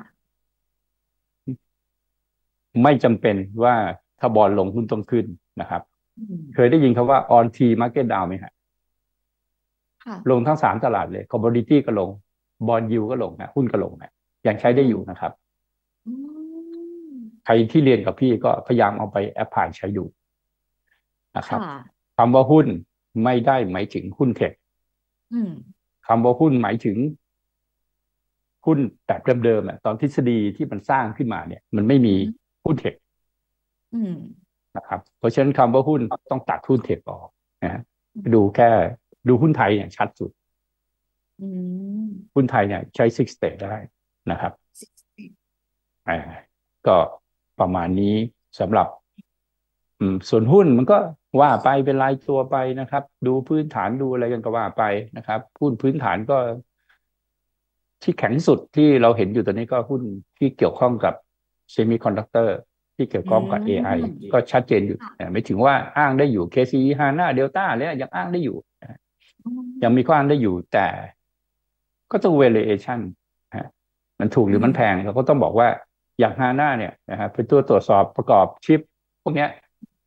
ไม่จำเป็นว่าถ้าบอลลงหุ้นต้องขึ้นนะครับอืมเคยได้ยินคำว่า on t market down ไหมฮะค่ะลงทั้ง3 ตลาดเลย commodity ก็ลงบอลยูก็ลงนะหุ้นก็ลงนะยังใช้ได้อืมอยู่นะครับอืมใครที่เรียนกับพี่ก็พยายามเอาไปแอพพลายใช้ดูนะครับค่ะคำว่าหุ้นไม่ได้หมายถึงหุ้นเทคอืมคำว่าหุ้นหมายถึงหุ้นแบบเดิมๆตอนทฤษฎีที่มันสร้างขึ้นมาเนี่ยมันไม่มีอืมหุ้นเทคอืมนะครับเพราะฉะนั้นคำว่าหุ้นต้องตัดหุ้นเทคออกนะฮะอืดูมแค่ดูหุ้นไทยเนี่ยชัดสุดอืมหุ้นไทยเนี่ยใช้ซิกสเตทได้นะครับ 60 อ่าก็ประมาณนี้สำหรับส่วนหุ้นมันก็ว่าไปเป็นรายตัวไปนะครับดูพื้นฐานดูอะไรกันก็ว่าไปนะครับหุ้นพื้นฐานก็ที่แข็งสุดที่เราเห็นอยู่ตอนนี้ก็หุ้นที่เกี่ยวข้องกับเซมิคอนดักเตอร์ที่เกี่ยวอืข้องกับ AI มก็ชัดเจนอยู่ค่ะไม่ถึงว่าอ้างได้อยู่ KCE HANA Delta แล้วยังอ้างได้อยู่อืยังมีข้อมอ้างได้อยู่แต่ก็ต้อง valuation ฮะมันถูกหอืรือมันแพงมเราก็ต้องบอกว่าอย่าง HANA เนี่ยนะครับเป็นตัวตรวจสอบประกอบชิปพวกเนี้ย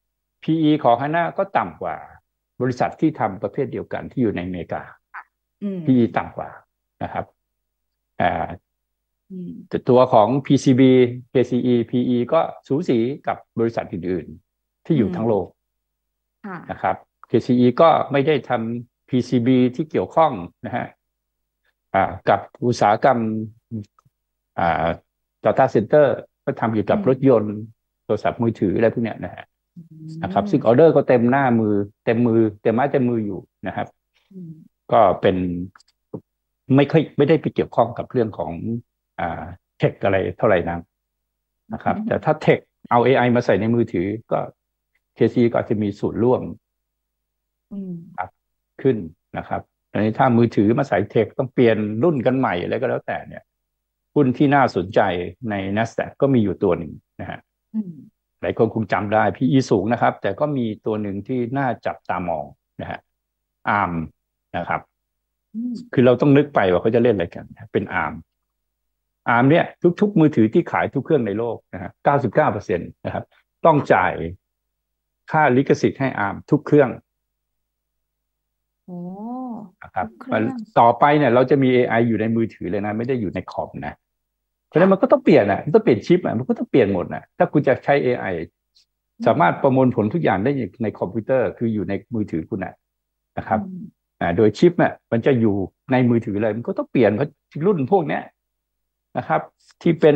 PE ของ HANA ก็ต่ำกว่าบริษัทที่ทำประเภทเดียวกันที่อยู่ในอเมริกาอืม PE ต่ำกว่านะครับอ่าอืมแต่ตัวของ PCB KCE PE ก็สูสีกับบริษัทอื่นๆที่อืมอยู่ทั้งโลกนะคค่ะรับ KCE ก็ไม่ได้ทำ PCB ที่เกี่ยวข้องนะฮะกับอุตสาหกรรมอ่า Data Center ก็ทำเกี่ยวอืกับรถยมนต์โทรศัพท์มือถืออะไรพวกเนี้ยนะฮะอืนะครับมซึ่งออเดอร์ก็เต็มหน้ามือเต็มมือเต็มไม้เต็มมืออยู่นะครับอืมก็เป็นไม่ได้ไปเกี่ยวข้องกับเรื่องของอ่าเทคอะไรเท่าไหร่นักนะครับแต่ถ้าเทคเอา AI มาใส่ในมือถือก็ KC ก็อาจจะมีส่วนร่วมอืมครับขึ้นนะครับอันนี้ถ้ามือถือมาใส่เทคต้องเปลี่ยนรุ่นกันใหม่อะไรก็แล้วแต่เนี่ยหุ้นที่น่าสนใจใน NASDAQ ก็มีอยู่ตัวหนึ่งนะฮะอืมหลายคนคงจำได้ PE สูงนะครับแต่ก็มีตัวหนึ่งที่น่าจับตามองนะฮะอาร์มนะครับอืมคือเราต้องนึกไปว่าเขาจะเล่นอะไรกันเป็นอาร์มอาร์มเนี่ยทุกๆมือถือที่ขายทุกเครื่องในโลกนะฮะ99%นะครับต้องจ่ายค่าลิขสิทธิ์ให้อาร์มทุกเครื่องโอ้นะครับทุกเครื่องต่อไปเนี่ยเราจะมี AI อยู่ในมือถือเลยนะไม่ได้อยู่ในคอมนะเพราะฉะค่ะนั้นมันก็ต้องเปลี่ยนมันต้องเปลี่ยนชิปมันก็ต้องเปลี่ยนหมดถ้าคุณจะใช้ AI อืมสามารถประมวลผลทุกอย่างได้ในคอมพิวเตอร์คืออยู่ในมือถือคุณนะครับอืมโดยชิปมันจะอยู่ในมือถือเลยมันก็ต้องเปลี่ยนเพราะรุ่นพวกเนี้ยนะครับที่เป็น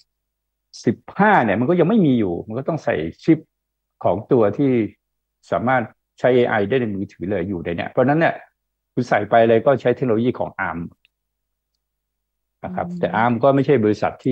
15เนี่ยมันก็ยังไม่มีอยู่มันก็ต้องใส่ชิปของตัวที่สามารถใช้ AI ได้ในมือถือเลยอยู่ในเนี้ยเพราะนั้นเนี่ยคุณใส่ไปเลยก็ใช้เทคโนโลยีของ ARM อืนะครับแต่ ARM มก็ไม่ใช่บริษัทที่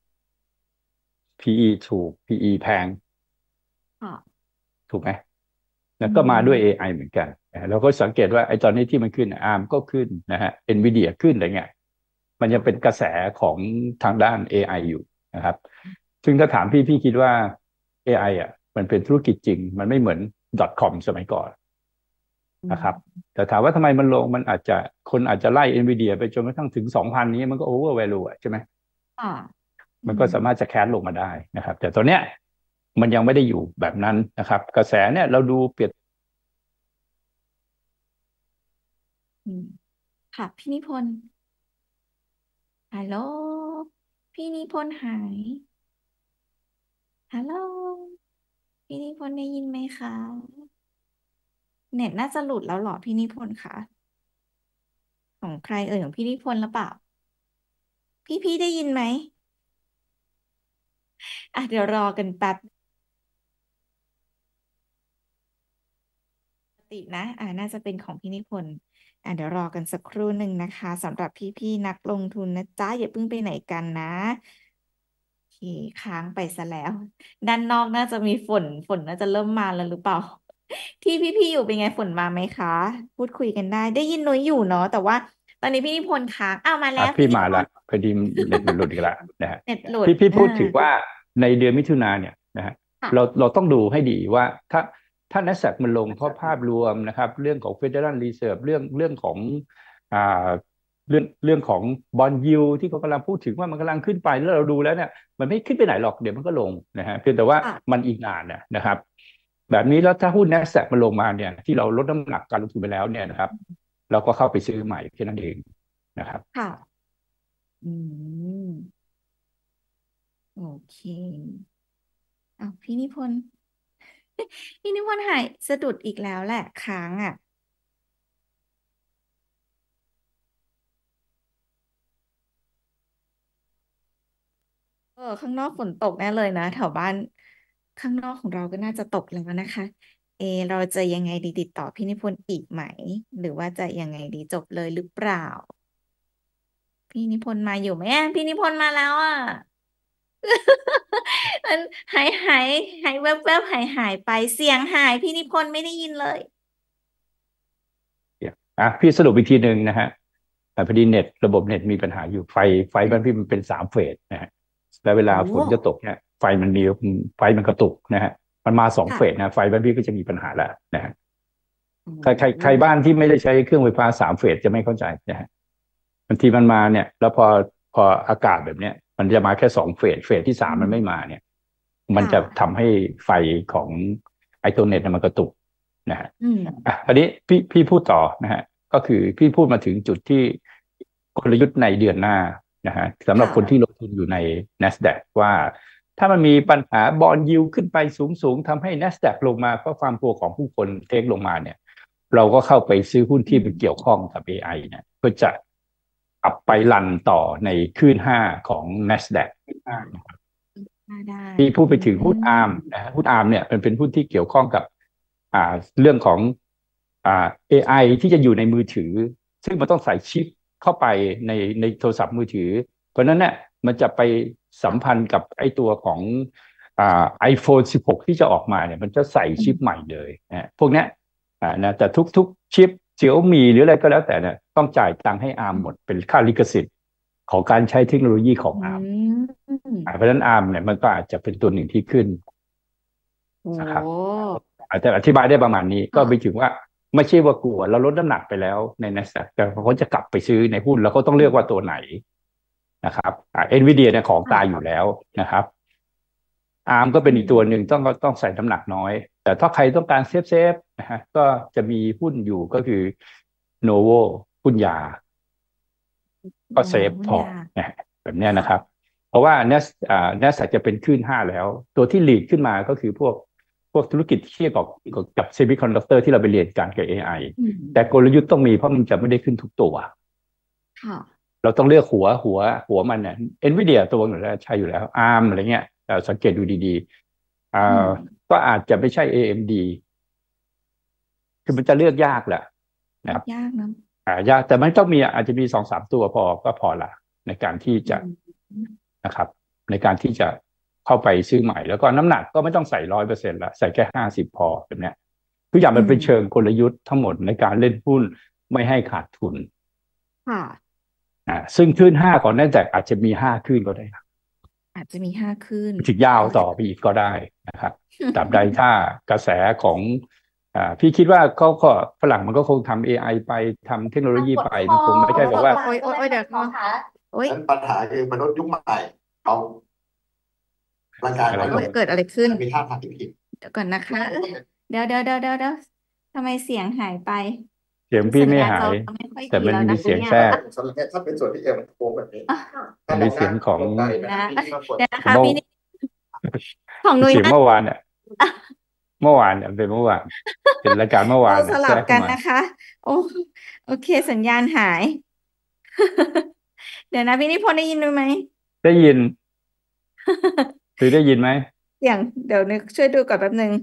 PE ถูก PE แพงค่ะถูกไหมอืแล้วก็มาด้วยม AI เหมือนกันเราก็สังเกตว่าไอ้ตอนนี้ที่มันขึ้นอาร์มก็ขึ้นนะฮะ NVIDIA ขึ้นอะไรเงี้ยมันยังเป็นค่ะกระแสของทางด้าน AI อยู่นะครับซึ่งถ้าถามพี่คิดว่า AIมันเป็นธุรกิจจริงมันไม่เหมือน .com สมัยก่อนอืนะครับมแต่ถามว่าทำไมมันลงมันอาจจะคนอาจจะไล่ NVIDIA ไปจนกระทั่งถึง2,000นี้มันก็ over value ใช่ไหมค่ะอืมันมก็สามารถจะแคสลงมาได้นะครับแต่ตอนเนี้ยมันยังไม่ได้อยู่แบบนั้นนะครับกระแสเนี่ยเราดูเปรียบอืมค่ะพี่นิพนธ์ฮัลโหลพี่นิพนธ์หายฮัลโหลพี่นิพนธ์ได้ยินไหมคะเน็ตน่าจะหลุดแล้วเหรอพี่นิพนธ์คะของใครเอ่ยของพี่นิพนธ์หรือเปล่าพี่ได้ยินไหมอ่ะเดี๋ยวรอกันแป๊บตินะน่าจะเป็นของพี่นิพนธ์เดี๋ยวรอกันสักครู่หนึ่งนะคะสำหรับพี่นักลงทุนนะจ๊ะอย่าเพิ่งไปไหนกันนะโอเคค้างไปซะแล้วด้านนอกน่าจะมีฝนน่าจะเริ่มมาแล้วหรือเปล่าที่พี่อยู่เป็นไงฝนมาไหมคะพูดคุยกันได้ยินนุ้ยอยู่เนาะแต่ว่าตอนนี้พี่นิพนธ์ค้างมาแล้วพี่พี่มาละนิพนธ์พอดีเน็ตมันหลุดอีกแล้วนะฮะเน็ตหลุดพี่พูดถึงว่าในเดือนมิถุนาเนี่ยนะฮะเราต้องดูให้ดีว่าถ้า NASDAQ มันลงเพราะภาพรวมนะครับเรื่องของ Federal Reserve เรื่องของอ่าเรื่องของบอนด์ยิลที่เขากำลังพูดถึงว่ามันกำลังขึ้นไปแล้วเราดูแล้วเนี่ยมันไม่ขึ้นไปไหนหรอกเดี๋ยวมันก็ลงนะฮะเพียงแต่ว่าค่ะมันอีกนานนะครับแบบนี้แล้วถ้าหุ้น NASDAQ มันลงมาเนี่ยที่เราลดน้ำหนักการลงทุนไปแล้วเนี่ยนะครับเราก็เข้าไปซื้อใหม่แค่นั้นเองนะครับค่ะอืมโอเคพี่นิพนธ์พี่นิพนธ์หายสะดุดอีกแล้วแหละค้างข้างนอกฝนตกแน่เลยนะแถวบ้านข้างนอกของเราก็น่าจะตกแล้วนะคะเราจะยังไงดีติดต่อพี่นิพนธ์อีกไหมหรือว่าจะยังไงดีจบเลยหรือเปล่าพี่นิพนธ์มาอยู่ไหมพี่นิพนธ์มาแล้วมันหายแวบหายไปเสียงหายพี่นิพนธ์ไม่ได้ยินเลยพี่สรุปอีกทีหนึ่งนะฮะพอดีเน็ตระบบเน็ตมีปัญหาอยู่ไฟบ้านพี่มันเป็น3 เฟสนะฮะแล้วเวลาโอ้ฝนจะตกเนี่ยไฟมันกระตุกนะฮะมันมา2 เฟสค่ะนะไฟบ้านพี่ก็จะมีปัญหาแล้วนะฮะโอ้ใครบ้านที่ไม่ได้ใช้เครื่องไฟฟ้า3 เฟสจะไม่เข้าใจนะฮะบางทีมันมาเนี่ยแล้วพออากาศแบบเนี้ยมันจะมาแค่2 เฟสที่สาอืมมันไม่มามเนี่ยมันค่ะจะทำให้ไฟของไอตัวเน็ตมันกระตุกนะฮะอืมอันนี้พี่พูดต่อนะฮะก็คือพี่พูดมาถึงจุดที่กลยุทธ์ในเดือนหน้านะฮะสำหรับคนที่ค่ะลงทุนอยู่ใน NASDAQ ว่าถ้ามันมีปัญหาบอนด์ยิลขึ้นไปสูงทำให้ NASDAQ ลงมาเพราะความกลัวของผู้คนเทคลงมาเนี่ยเราก็เข้าไปซื้อหุ้นอืที่มันเกี่ยวมข้องกับ AI เนี่ยเพื่อจะกลับไปรันต่อในคลื่นห้าของ NASDAQ ได้ที่พูดอืไปถึงหุ้นอาร์มมนะฮะหุ้นอาร์มเนี่ยมันเป็นหุ้นที่เกี่ยวข้องกับเรื่องของAI ที่จะอยู่ในมือถือซึ่งมันต้องใส่ชิปเข้าไปในโทรศัพท์มือถือเพราะนั้นเนี่ยมันจะไปสัมพันธ์กับไอ้ตัวของiPhone 16ที่จะออกมาเนี่ยมันจะใส่ชิปใหม่เลยนะพวกเนี้ยนะแต่ทุกชิปเสี่ยวมี่หรืออะไรก็แล้วแต่เนี่ยต้องจ่ายตังค์ให้อาร์มหมดเป็นค่าลิขสิทธิ์ของการใช้เทคโนโลยีของอือาร์ม เพมราะฉะนั้นอาร์มเนี่ยมันก็อาจจะเป็นตัวหนึ่งที่ขึ้นโอ้นะครับอาจจะอธิบายได้ประมาณนี้ก็ไปค่ะถึงว่าไม่ใช่ว่ากลัวเราลดน้ำหนักไปแล้วใน NASDAQ แต่เขาจะกลับไปซื้อในหุ้นแล้วก็ต้องเลือกว่าตัวไหนนะครับเอ็นวีเดียเนี่ยของตายอยู่แล้วนะครับอาร์มก็เป็นอือีกตัวหนึ่งมต้องใส่น้ำหนักน้อยแต่ถ้าใครต้องการเซฟนะฮะก็จะมีหุ้นอยู่ก็คือโนโวหุ้นยา ก็โอ้เซฟพอหุ้นยานะแบบเนี้ยค่ะนะครับเพราะว่าNASDAQจะเป็นคลื่นห้าแล้วตัวที่ลีดขึ้นมาก็คือพวกธุรกิจที่เกี่ยวกับเซมิคอนดักเตอร์ที่เราไปเรียนการกับ AI อืมแต่กลยุทธ์ต้องมีเพราะมันจะไม่ได้ขึ้นทุกตัวค่ะเราต้องเลือกหัวมันเนี่ยเอ็นวีเดียตัวหนึ่งแล้วใช่อยู่แล้วอาร์มอะไรเงี้ยสังเกตดูดีๆอืมก็อาจจะไม่ใช่ AMD คือมันจะเลือกยากแหละนะครับยากเนอะยากแต่มันต้องมีอาจจะมี2-3 ตัวพอก็พอละในการที่อืจะมนะครับในการที่จะเข้าไปซื้อใหม่แล้วก็น้ำหนักก็ไม่ต้องใส่100%ละใส่แค่50พอแบบเนี้ยทุกอย่างอืมมันเป็นเชิงกลยุทธ์ทั้งหมดในการเล่นหุ้นไม่ให้ขาดทุนค่ะซึ่งคลื่นห้าของ NASDAQอาจจะมี5 คลื่นก็ได้อาจจะมี5ขึ้นถึงยาวอ๋อต่อไปอีกก็ได้นะครับตราบใดถ้ากระแสของพี่คิดว่าเขาก็ฝรั่งมันก็คงทำ AI ไปทำเทคโนโลยีไปมันคงไม่ใช่แบบว่าโอ้ยเดี๋ยวก่อนโอ้ยนั้นปัญหาคือมนุษย์ยุคใหม่เขาร่างกายอะไรก็น้อยลงเกิดอะไรขึ้นมีท่าทางที่ผิดเดี๋ยวก่อนนะคะเดี๋ยวทำไมเสียงหายไปเสียงพี่สัญญาณจอไม่หายไม่ค่อยแต่มันดีแล้วนะมีเสียงเนี่ยแทรกถ้าเป็นส่วนที่เอวมันโค้งแบบนี้อ่ะถ้ามันมีเรานั่งเสียงของตรงใดนะนะที่เราปวดเดี๋ยวนะเมื่อคะพี่นิของนุ้ยนะเสียงเมื่อวานเนี่ยอ่ะเมื่อวานเนี่ยเป็นเมื่อวานเป็นรายการเมื่อวานสเนี่ยลัแทรบกกัเข้าน มานะคะ โอ้โอเค สัญญาณหาย เดี๋ยวนะพี่นิพนธ์ได้ยินไหมได้ยินหรือได้ยินไหมเสียงเดี๋ยวนึกช่วยดูก่อนแป๊บนึง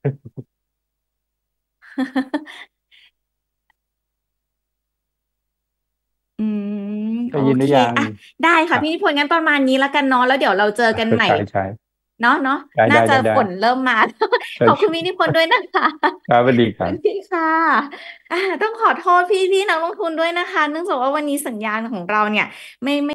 อืมได้โอยินหเครือยังอ่ะ ได้ค่ะอ่ะพี่นิพนธ์งั้นประมาณนี้แล้วกันเนาะแล้วเดี๋ยวเราเจอกันใหม่ใช่เนาะได้น่าจะได้ฝนเริ่มมา ขอบคุณพี่นิพนธ์ด้วยนะคะครับสวัสดีคสรับวัสดีค่ะต้องขอโทษพี่นักลงทุนด้วยนะคะ เนื่องจากว่าวันนี้สัญญาณของเราเนี่ยไม่